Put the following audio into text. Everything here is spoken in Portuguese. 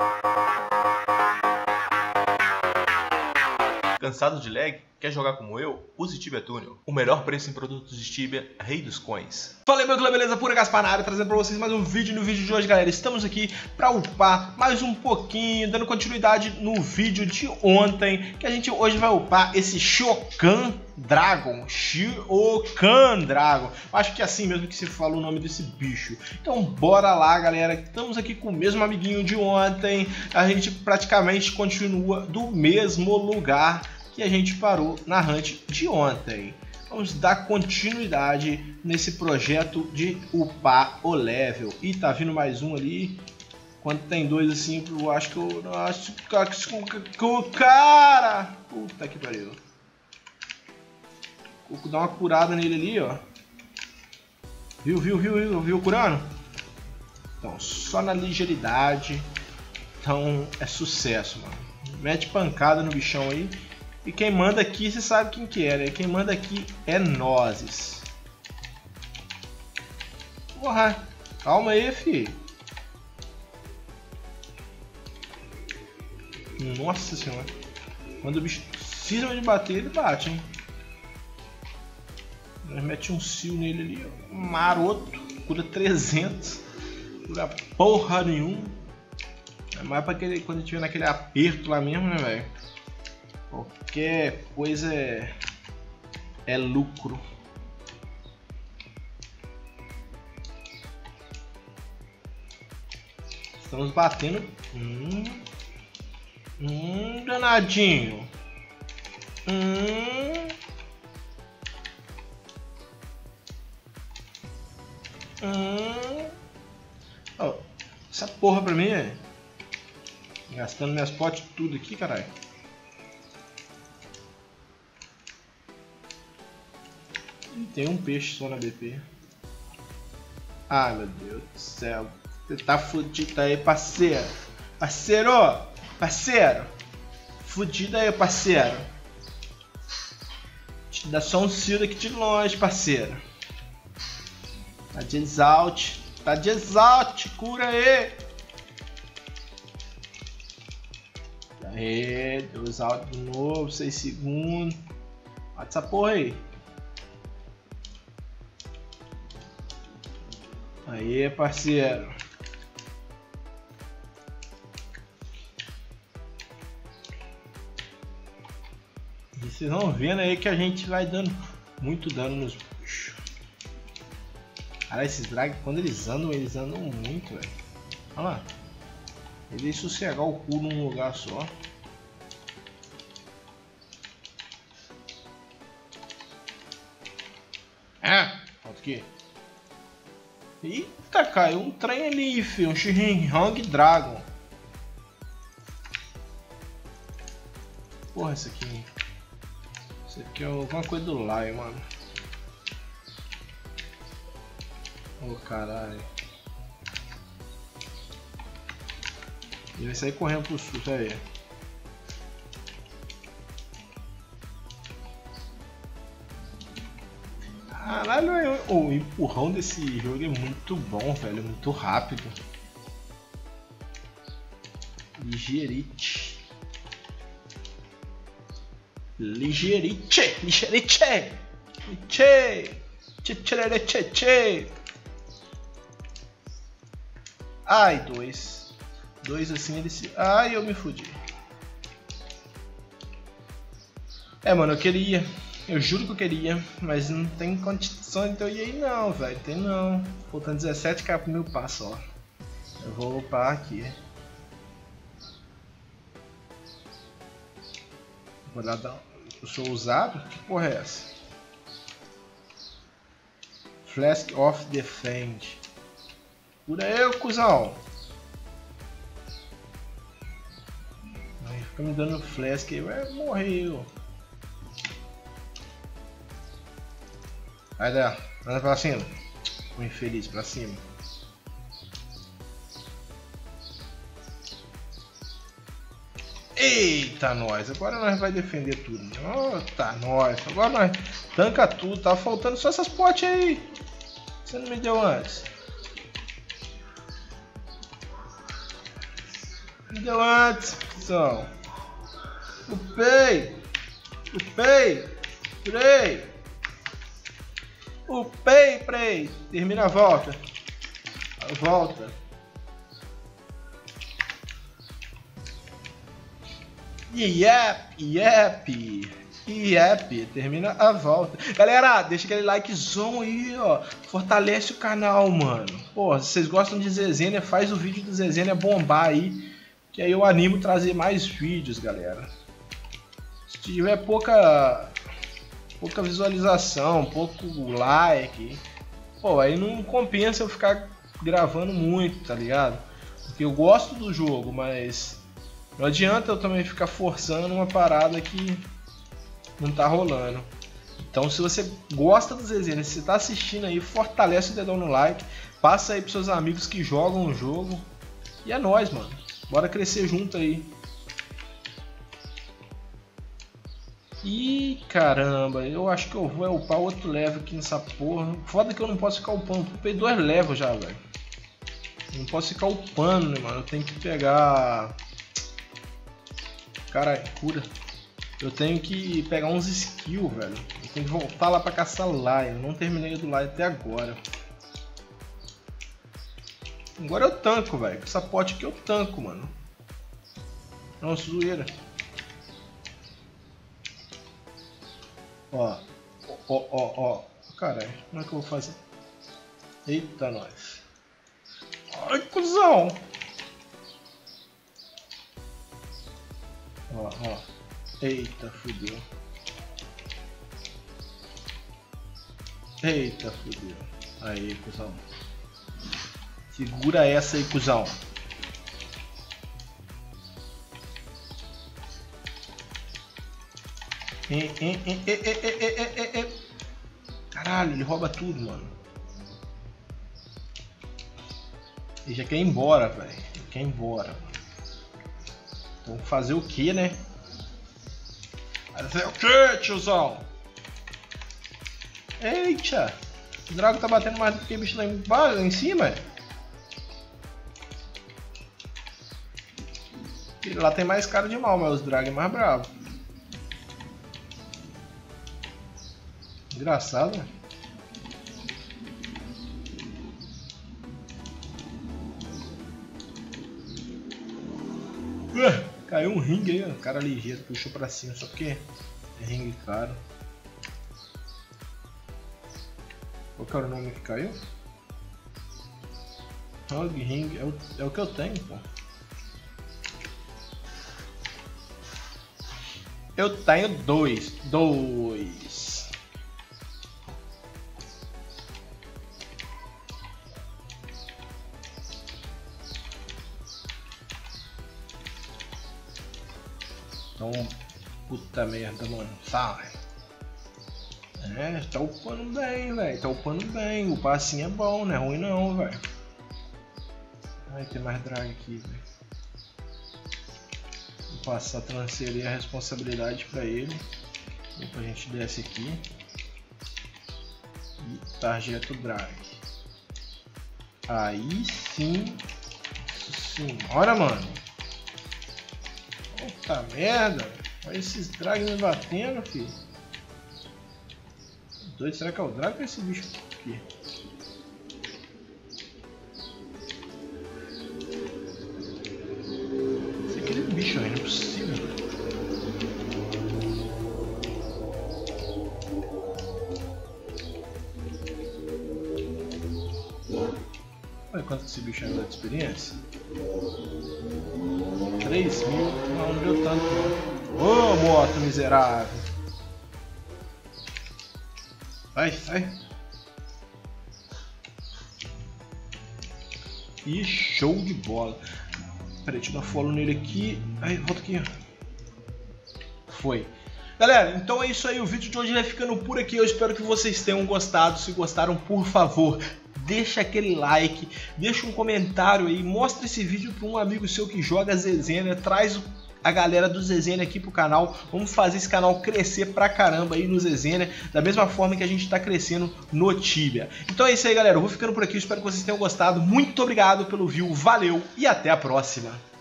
Cansado de lag? Quer jogar como eu? Use Tibia Tunnel. O melhor preço em produtos de Tibia, rei dos coins. Fala aí, meu clã, beleza? Pura Gaspar na área, trazendo pra vocês mais um vídeo. No vídeo de hoje, galera, estamos aqui pra upar mais um pouquinho, dando continuidade no vídeo de ontem, que a gente hoje vai upar esse Shokan Dragon. Acho que é assim mesmo que se fala o nome desse bicho. Então bora lá, galera. Estamos aqui com o mesmo amiguinho de ontem. A gente praticamente continua do mesmo lugar que a gente parou na hunt de ontem. Vamos dar continuidade nesse projeto de upar o level. E tá vindo mais um ali. Quando tem dois assim, eu acho que eu não acho que o cara. Puta que pariu. Vou dar uma curada nele ali, ó. Viu curando? Então, só na ligeridade. Então, é sucesso, mano. Mete pancada no bichão aí. E quem manda aqui, você sabe quem que é, né? Quem manda aqui é nozes. Porra, calma aí, fi. Nossa senhora. Quando o bicho precisa de bater, ele bate, hein? Nós mete um seal nele ali, ó. Maroto. Cura 300. Cura porra nenhuma. É mais pra aquele, quando tiver naquele aperto lá mesmo, né, velho? Qualquer coisa é lucro. Estamos batendo. Danadinho. Oh, essa porra pra mim é. Gastando minhas potes tudo aqui, caralho. Tem um peixe só na BP. Ai, meu Deus do céu. Você tá fudido aí, parceiro. Parceiro. Fudido aí, parceiro. Te dá só um seal aqui de longe, parceiro. Tá de exalt. Cura aí. Aê, deu exalt de novo, 6 segundos. Bate essa porra aí. Aí, parceiro. E vocês vão vendo aí que a gente vai dando muito dano nos bichos. Cara, esses drag, quando eles andam muito, velho. Olha lá. Ele sossegar o cu num lugar só. Falta aqui. Eita, caiu um trem ali, filho. Um Shinhong Dragon. Porra, esse aqui. Esse aqui é alguma coisa do Lion, mano. Ô, caralho. Ele vai sair correndo pro sul, tá aí. Caralho, o empurrão desse jogo é muito bom, velho. Muito rápido. Ligeirite. Ai, dois assim ele se... Ai, eu me fudi. É, mano, eu queria... Eu juro que eu queria, mas não tem condição de eu ir aí não, velho. Tem não. Faltando 17k pro meu passo, ó. Eu vou upar aqui. Vou dar... Eu sou usado? Que porra é essa? Flask of Defend. Cura eu, cuzão. Aí fica me dando flask aí, vai morrer eu. Vai dar, anda pra cima. O infeliz, pra cima. Eita, nós. Agora nós vai defender tudo. Oh, tá, nós. Agora nós tanca tudo. Tá faltando só essas potes aí. Você não me deu antes. Me deu antes, cuzão. Upei. Upei. Termina a volta. Yep, termina a volta. Galera, deixa aquele likezão aí, ó. Fortalece o canal, mano. Pô, se vocês gostam de Zezênia, faz o vídeo do Zezênia bombar aí, que aí eu animo trazer mais vídeos, galera. Se tiver pouca visualização, pouco like, pô, aí não compensa eu ficar gravando muito, tá ligado? Porque eu gosto do jogo, mas não adianta eu também ficar forçando uma parada que não tá rolando. Então, se você gosta do Zezênia, se você tá assistindo aí, fortalece o dedão no like, passa aí pros seus amigos que jogam o jogo. E é nóis, mano. Bora crescer junto aí. Ih, caramba, eu acho que eu vou upar outro level aqui nessa porra. Foda que eu não posso ficar upando, eu upei 2 levels já, velho. Não posso ficar upando, né, mano? Eu tenho que pegar... Caralho, cura. Eu tenho que pegar uns skills, velho. Eu tenho que voltar lá pra caçar Lion. Eu não terminei do Lion até agora. Agora eu tanco, velho. Com essa pote aqui eu tanco, mano. Nossa, zoeira. Ó. Caralho, como é que eu vou fazer? Eita, nós. Ai, cuzão. Ó. Eita, fudeu. Aí, cuzão. Segura essa aí, cuzão. Caralho, ele rouba tudo, mano. Ele já quer ir embora, velho. Ele quer ir embora, mano. Então fazer o que, né? Fazer o que, tiozão? Eita! O Drago tá batendo mais do que o bicho lá em cima. Lá tem mais cara de mal, mas os Drago é mais bravo. Engraçado, né? Caiu um ringue aí, ó. Cara ligeiro, puxou pra cima, só porque é ringue caro. Qual que era o nome que caiu? Hug ring, é o que eu tenho, pô. Eu tenho dois. Então, puta merda, mano. Sai. É, tá upando bem, velho. Tá upando bem. O passinho é bom, não é ruim não, velho. Ai, tem mais drag aqui, velho. Vou passar, transferir a responsabilidade pra ele. Depois a gente desce aqui. E tarjeta o drag. Aí sim. Senhora, mano. Puta merda. Olha esses drags me batendo, filho. Doido, será que é o drag ou esse bicho aqui? Esse é aquele bicho aí, não é possível. Olha quanto esse bicho ainda dá de experiência. 3.000, não deu tanto não. Ô, moto miserável. Sai. E show de bola. Peraí, deixa eu dar follow nele aqui. Aí, volta aqui. Foi. Galera, então é isso aí. O vídeo de hoje vai ficando por aqui. Eu espero que vocês tenham gostado. Se gostaram, por favor, deixa aquele like, deixa um comentário aí, mostra esse vídeo para um amigo seu que joga Zezênia, traz a galera do Zezênia aqui pro canal. Vamos fazer esse canal crescer pra caramba aí no Zezênia, da mesma forma que a gente tá crescendo no Tibia. Então é isso aí, galera. Eu vou ficando por aqui. Eu espero que vocês tenham gostado. Muito obrigado pelo view. Valeu e até a próxima.